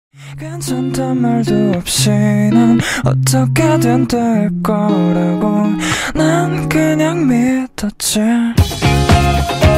괜찮단 말도 없이 난 어떻게든 될 거라고 난 그냥 믿었지.